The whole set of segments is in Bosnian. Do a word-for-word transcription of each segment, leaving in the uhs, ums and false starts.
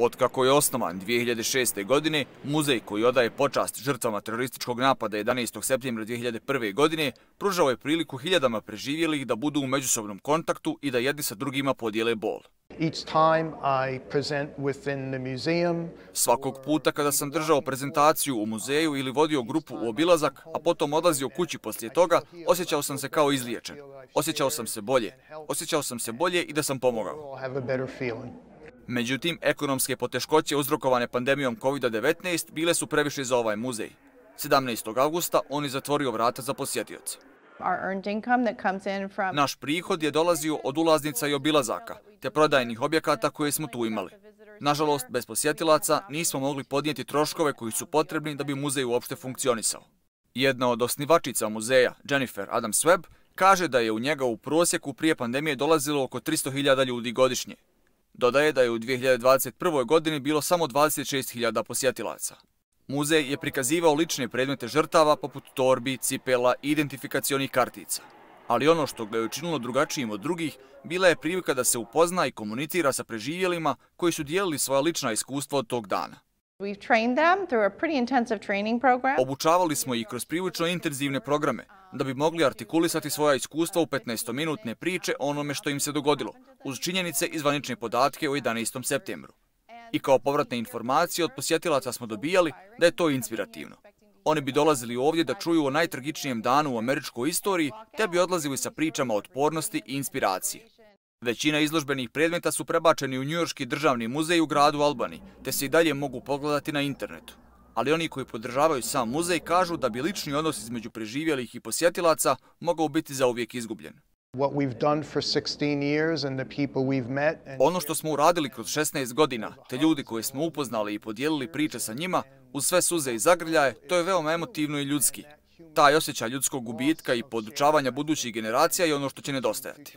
Otkako je osnovan dvije hiljade šeste. godine, muzej koji odaje počast žrtvama terorističkog napada jedanaestog septembra dvije hiljade prve. godine pružao je priliku hiljadama preživjelih da budu u međusobnom kontaktu i da jedni sa drugima podijele bol. Svakog puta kada sam držao prezentaciju u muzeju ili vodio grupu u obilazak, a potom odlazio kući poslije toga, osjećao sam se kao izliječen. Osjećao sam se bolje. Osjećao sam se bolje i da sam pomogao. Međutim, ekonomske poteškoće uzrokovane pandemijom kovida devetnaest bile su previše za ovaj muzej. sedamnaestog avgusta on je zatvorio vrata za posjetioce. Naš prihod je dolazio od ulaznica i obilazaka, te prodajnih objekata koje smo tu imali. Nažalost, bez posjetilaca nismo mogli podnijeti troškove koji su potrebni da bi muzej uopšte funkcionisao. Jedna od osnivačica muzeja, Jennifer Adams-Webb, kaže da je u njega u prosjeku prije pandemije dolazilo oko tristo hiljada ljudi godišnje. Dodaje da je u dvije hiljade dvadeset prvoj. godini bilo samo dvadeset šest hiljada posjetilaca. Muzej je prikazivao lične predmete žrtava poput torbi, cipela i identifikacionih kartica. Ali ono što ga je učinilo drugačijim od drugih bila je prilika da se upozna i komunicira sa preživjelima koji su dijelili svoja lična iskustva od tog dana. Obučavali smo ih kroz prilično intenzivne programe da bi mogli artikulisati svoja iskustva u petnaestominutne priče o onome što im se dogodilo, uz činjenice i zvanične podatke o jedanaestom septembru. I kao povratne informacije od posjetilaca smo dobijali da je to inspirativno. Oni bi dolazili ovdje da čuju o najtragičnijem danu u američkoj istoriji, te bi odlazili sa pričama otpornosti i inspiracije. Većina izložbenih predmeta su prebačeni u Njujorški državni muzej u gradu Albany, te se i dalje mogu pogledati na internetu. Ali oni koji podržavaju sam muzej kažu da bi lični odnos između preživjelih i posjetilaca mogao biti zauvijek izgubljen. Ono što smo uradili kroz šesnaest godina, te ljudi koje smo upoznali i podijelili priče sa njima, uz sve suze i zagrljaje, to je veoma emotivno i ljudski. Taj osjećaj ljudskog gubitka i podučavanja budućih generacija je ono što će nedostajati.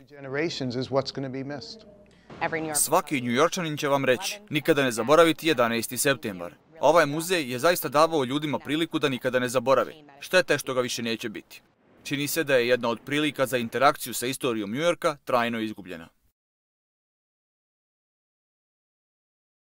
Svaki Njujorčanin će vam reći, nikada ne zaboraviti jedanaesti septembar. Ovaj muzej je zaista davao ljudima priliku da nikada ne zaborave. Šteta je što ga više neće biti. Čini se da je jedna od prilika za interakciju sa istorijom Njujorka trajno izgubljena.